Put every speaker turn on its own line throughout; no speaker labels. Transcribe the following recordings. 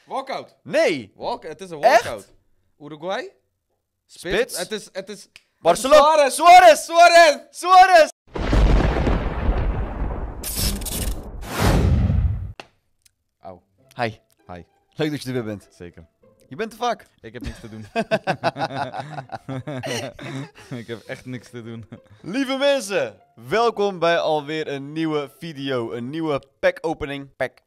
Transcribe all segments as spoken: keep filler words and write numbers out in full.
Walkout.
Nee.
Walk, het is een
Echt?
walkout. Uruguay?
Spits?
Het is, het is...
Barcelona.
Suarez.
Suarez. Suarez.
Auw.
Hi.
Hi.
Leuk dat je er weer bent.
Zeker.
Je bent te vaak.
Ik heb niks te doen. Ik heb echt niks te doen.
Lieve mensen, welkom bij alweer een nieuwe video. Een nieuwe pack-opening. Pack.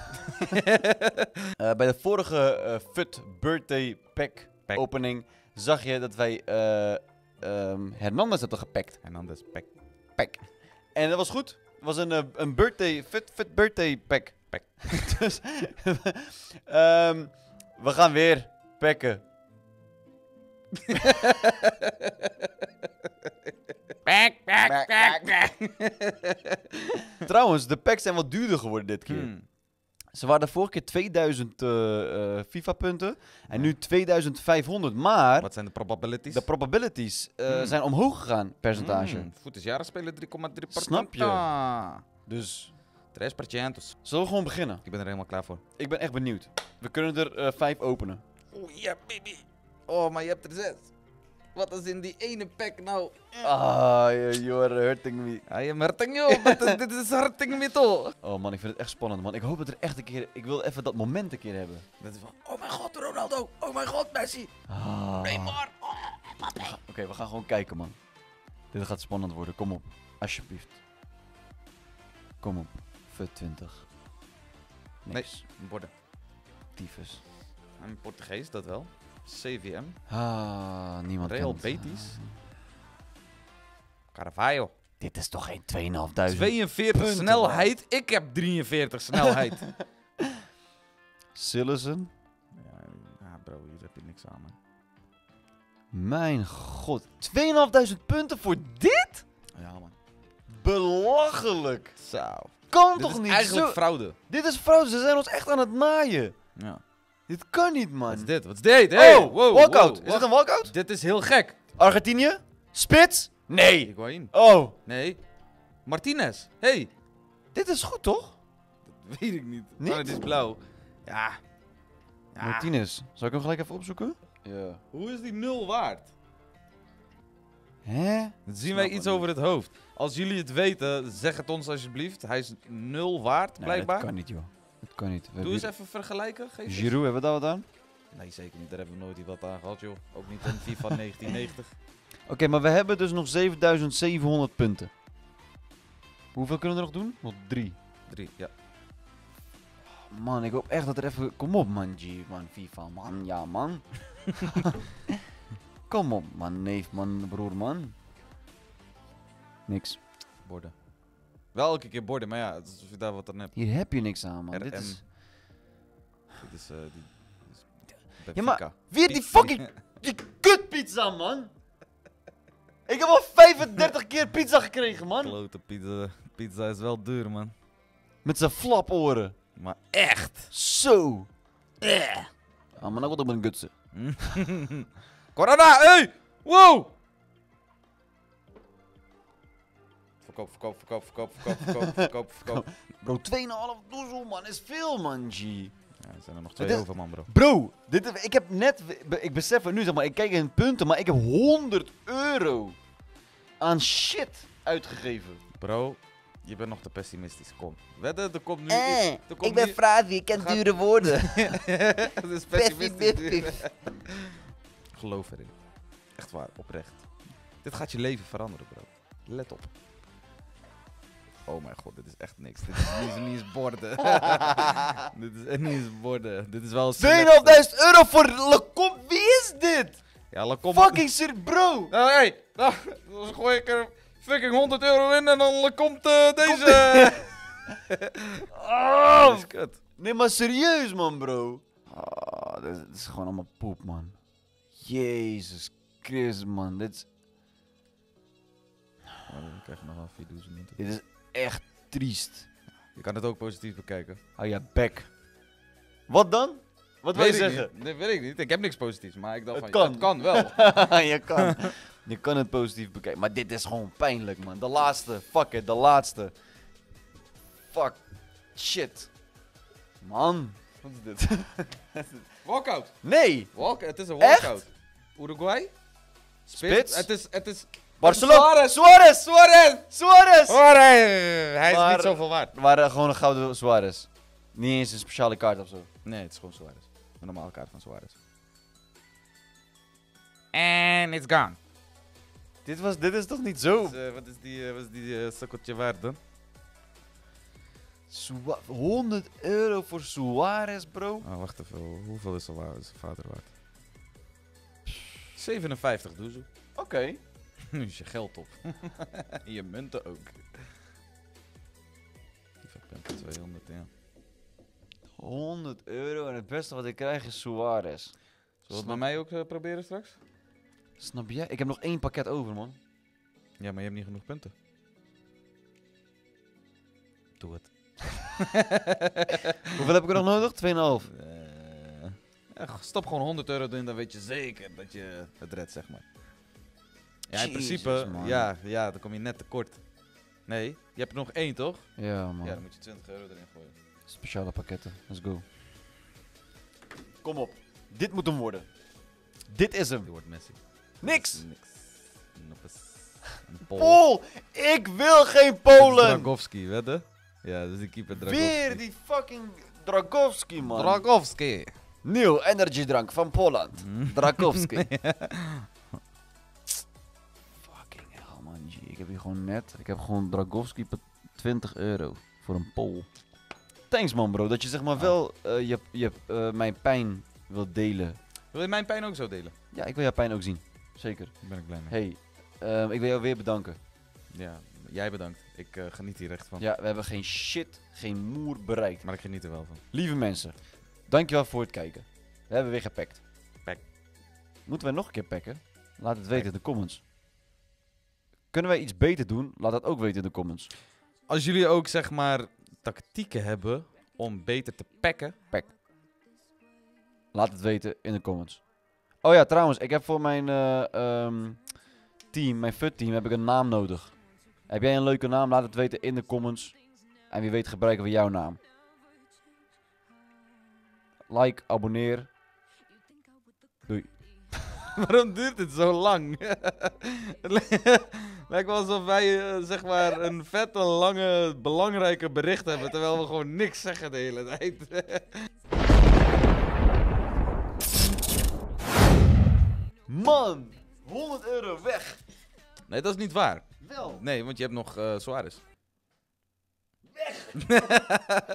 uh, bij de vorige uh, F U T Birthday Pack,
Pack.
opening zag je dat wij uh, um, Hernandez hadden gepakt.
Hernandez pack.
Pack. En dat was goed. Het was een, uh, een birthday, F U T, F U T Birthday Pack. Pack. Dus um, we gaan weer packen.
Pack, pack, pack, pack.
Trouwens, de packs zijn wat duurder geworden dit keer.
Hmm.
Ze waren de vorige keer tweeduizend uh, uh, FIFA-punten en nu tweeduizend vijfhonderd. Maar
Wat zijn de probabilities?
de probabilities uh,
Hmm.
zijn omhoog gegaan, percentage.
Mm, Voet is jaren spelen drie komma drie procent.
Snap je? Dus
drie procent.
zullen we gewoon beginnen?
Ik ben er helemaal klaar voor.
Ik ben echt benieuwd. We kunnen er uh, vijf openen.
Oeh, ja, baby. Oh, maar je hebt er zes. Wat is in die ene pack nou?
Ah, you are hurting me.
I am hurting you, but dit is hurting me toch?
Oh man, ik vind het echt spannend man. Ik hoop dat er echt een keer... Ik wil even dat moment een keer hebben.
Dat is van, oh mijn god, Ronaldo. Oh mijn god, Messi.
Ah.
Neymar. Oh, Mbappé.
Oké, okay, we gaan gewoon kijken man. Dit gaat spannend worden. Kom op. Alsjeblieft. Kom op. F U T twintig. Niks.
Nee, borden.
Tyfus.
En Portugees, dat wel. C V M.
Ah, niemand
Real
kent.
Betis. Carvalho.
Dit is toch geen tweeënhalfduizend?
tweeënveertig
punten,
snelheid. Ik heb drieënveertig snelheid.
Sillessen?
ja, ja, bro, hier heb je niks aan, man.
Mijn god. tweeënhalfduizend punten voor dit?
Ja, man.
Belachelijk.
Zo.
Kan
Dit
toch
is
niet?
eigenlijk
Zo...
fraude.
Dit is fraude. Ze zijn ons echt aan het naaien.
Ja.
Dit kan niet, man.
Wat is dit? Wat is dit? Hey,
oh,
wow,
walkout.
wow,
Is dit een walkout?
Dit is heel gek.
Argentinië? Spits? Nee.
Higuaín.
Oh.
Nee. Martinez. Hey.
Dit is goed, toch?
Dat weet ik niet.
Niet?
Maar het is blauw. Ja. ja.
Martinez. Zal ik hem gelijk even opzoeken? Ja.
Hoe is die nul waard?
Hè?
Dan zien
Snap
wij
het
iets
niet.
over het hoofd. Als jullie het weten, zeg het ons alsjeblieft. Hij is nul waard,
Nee,
blijkbaar.
dat kan niet, joh. Dat kan niet. We
Doe
hebben
eens
hier-
even vergelijken. Geef eens.
Giroud, hebben we daar wat aan?
Nee, zeker niet. Daar hebben we nooit wat aan gehad, joh. Ook niet in FIFA negentien negentig.
Oké, okay, maar we hebben dus nog zevenduizend zevenhonderd punten. Hoeveel kunnen we er nog doen? Nog drie.
Drie, ja.
Man, ik hoop echt dat er even... Kom op, man, G, man, FIFA, man. Ja, man. Kom op, man, neef, man, broer, man. Niks.
Borden. Wel elke keer borden, maar ja, het is of je daar wat aan hebt.
Hier heb je niks aan, man.
R M.
Dit is...
Dit is, eh die... dit is
Ja, maar
Benfica.
weer die
Pizza.
fucking... Die kutpizza, man. Ik heb al vijfendertig keer pizza gekregen, man.
Klote pizza. Pizza is wel duur, man.
Met zijn flaporen.
Maar echt.
Zo. Eh. Ah, maar nou wordt op een gutsen.
Corona, hey! Wow! Verkoop, verkoop, verkoop, verkoop, verkoop, verkoop, verkoop, verkoop.
Bro, twee komma vijf doezel, man. Is veel, man, G.
Ja, er zijn er nog twee
Dit-
over, man, bro.
Bro, dit, ik heb net... Ik besef het nu, zeg maar. Ik kijk in punten, maar ik heb honderd euro aan shit uitgegeven.
Bro, je bent nog te pessimistisch. Kom. Wedden, er komt nu...
Eh,
iets- er komt
ik ben
nu-
Fravi, ik ken
Gaat-
dure woorden.
Dat is pessimistisch.
Pessimistisch.
Geloof erin. Echt waar, oprecht. Dit gaat je leven veranderen, bro. Let op. Oh mijn god, dit is echt niks. Dit is niet, niet eens borden. Dit is echt niet eens borden. Dit is wel...
tweeënhalfduizend euro voor Lecom. Wie is dit?
Ja, dan kom...
Fucking shit, bro.
Nou, hey, nou, dan gooi ik er fucking honderd euro in en dan komt uh, deze...
Oh.
Dat is kut.
Nee, maar serieus, man, bro. Ah, dit, dit is gewoon allemaal poep, man. Jezus Christus, man. Dit is,
Oh, dan krijg je nog wel vierduizend munten.
dit is echt triest.
Je kan het ook positief bekijken.
Hou je bek. Wat dan? Wat wil je
Weet ik
zeggen?
niet. Nee, weet ik niet. Ik heb niks positiefs, maar ik dacht
Het
van...
kan.
Het kan wel.
je, kan, je kan het positief bekijken. Maar dit is gewoon pijnlijk, man. De laatste. Fuck it, de laatste. Fuck. Shit. Man. Wat is dit?
Walkout.
Nee!
Walk, het is een
Echt?
walkout. Uruguay?
Spits?
Het is, het is...
Barcelona! Suarez! Suarez! Suarez!
Suarez! Hij is
Maar-
niet zoveel waard.
Maar uh, gewoon een gouden Suarez. Niet eens een speciale kaart of zo.
Nee, het is gewoon Suarez. Een normale kaart van Suarez. En it's gone.
Dit, was, dit is toch niet zo?
Dus, uh, wat is die, uh, wat is die uh, sukkeltje waard dan?
Sua- honderd euro voor Suarez, bro?
Oh, wacht even. Hoeveel is zijn vader waard? zevenenvijftig doezoe.
Oké. Okay.
Nu is je geld op. Je munten ook. Die punten tweehonderd, ja.
honderd euro en het beste wat ik krijg is Suarez.
Zullen we het bij mij ook uh, proberen straks?
Snap jij? Ik heb nog één pakket over, man.
Ja, maar je hebt niet genoeg punten. Doe het.
Hoeveel heb ik er nog nodig? twee komma vijf.
Uh, ja, stop gewoon honderd euro in, dan weet je zeker dat je het redt, zeg maar. Ja, in
Jezus,
principe,
man.
ja, ja, dan kom je net tekort. Nee, je hebt er nog één, toch?
Ja, man.
Ja, dan moet je twintig euro erin gooien.
Speciale pakketten. Let's go. Kom op. Dit moet hem worden. Dit is hem.
Die wordt Messi.
Niks.
Niks. Noppes. Een Pool.
Pool! Ik wil geen
Dit is
Polen!
Dragowski, wedden? Ja, dus die keeper Dragowski.
Weer die fucking Dragowski, man.
Dragowski.
Nieuw energiedrank van Poland.
Mm.
Dragowski. Fucking hell, man. G. Ik heb hier gewoon net... Ik heb gewoon Dragowski per twintig euro. Voor een Pool. Thanks, man, bro. Dat je zeg maar
Ah.
wel uh, je, je, uh, mijn pijn wilt delen.
Wil je mijn pijn ook zo delen?
Ja, ik wil jouw pijn ook zien. Zeker.
Daar ben ik blij mee.
Hey, uh, ik wil jou weer bedanken.
Ja, jij bedankt. Ik uh, geniet hier echt van.
Ja, we hebben geen shit, geen moer bereikt.
Maar ik geniet er wel van.
Lieve mensen, dankjewel voor het kijken. We hebben weer gepakt.
Pack.
Moeten wij nog een keer packen? Laat het weten in de comments. Kunnen wij iets beter doen? Laat dat ook weten in de comments.
Als jullie ook zeg maar tactieken hebben om beter te packen.
Laat het weten in de comments. Oh ja, trouwens, ik heb voor mijn uh, um, team, mijn F U T team, heb ik een naam nodig. Heb jij een leuke naam? Laat het weten in de comments. En wie weet gebruiken we jouw naam. Like, abonneer. Doei.
Waarom duurt het zo lang? Het li- lijkt wel alsof wij uh, zeg maar een vette, lange, belangrijke bericht hebben. Terwijl we gewoon niks zeggen de hele tijd.
Man, honderd euro weg.
Nee, dat is niet waar.
Wel.
Nee, want je hebt nog uh, Suarez. Weg!